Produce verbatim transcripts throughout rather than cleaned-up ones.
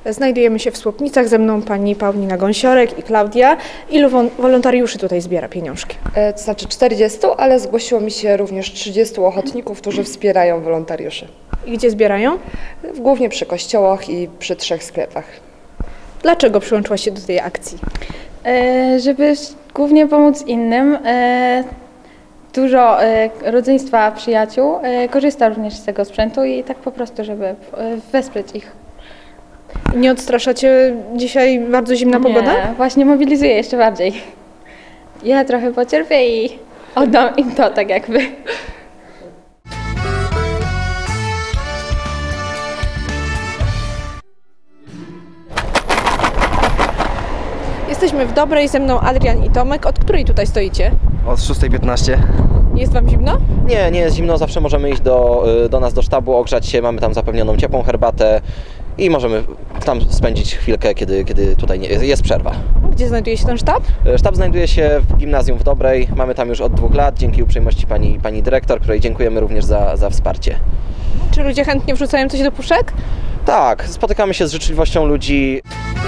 Znajdujemy się w Słupnicach, ze mną pani Paulina Gąsiorek i Klaudia. Ilu wolontariuszy tutaj zbiera pieniążki? To znaczy czterdziestu, ale zgłosiło mi się również trzydziestu ochotników, którzy wspierają wolontariuszy. I gdzie zbierają? Głównie przy kościołach i przy trzech sklepach. Dlaczego przyłączyłaś się do tej akcji? E, żeby głównie pomóc innym. E, dużo e, rodzeństwa, przyjaciół e, korzysta również z tego sprzętu i tak po prostu, żeby e, wesprzeć ich. Nie odstrasza cię dzisiaj bardzo zimna pogoda? Nie, właśnie mobilizuję jeszcze bardziej. Ja trochę pocierpię i oddam im to tak jakby. Jesteśmy w Dobrej, ze mną Adrian i Tomek. Od której tutaj stoicie? Od szóstej piętnaście. Jest wam zimno? Nie, nie jest zimno, zawsze możemy iść do, do nas do sztabu, ogrzać się, mamy tam zapewnioną ciepłą herbatę i możemy tam spędzić chwilkę, kiedy, kiedy tutaj nie, jest przerwa. Gdzie znajduje się ten sztab? Sztab znajduje się w gimnazjum w Dobrej, mamy tam już od dwóch lat, dzięki uprzejmości pani, pani dyrektor, której dziękujemy również za, za wsparcie. Czy ludzie chętnie wrzucają coś do puszek? Tak, spotykamy się z życzliwością ludzi.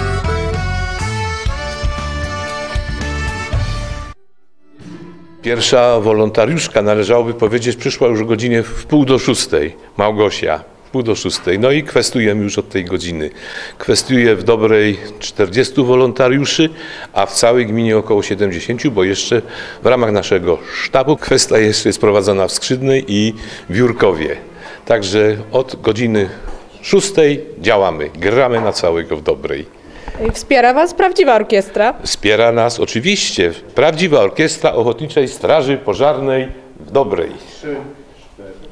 Pierwsza wolontariuszka, należałoby powiedzieć, przyszła już o godzinie w pół do szóstej, Małgosia, w pół do szóstej. No i kwestujemy już od tej godziny. Kwestuje w Dobrej czterdziestu wolontariuszy, a w całej gminie około siedemdziesięciu, bo jeszcze w ramach naszego sztabu kwestia jeszcze jest prowadzona w Skrzydnej i w Jurkowie. Także od godziny szóstej działamy, gramy na całego w Dobrej. Wspiera was prawdziwa orkiestra? Wspiera nas oczywiście prawdziwa orkiestra Ochotniczej Straży Pożarnej w Dobrej. Trzy, cztery.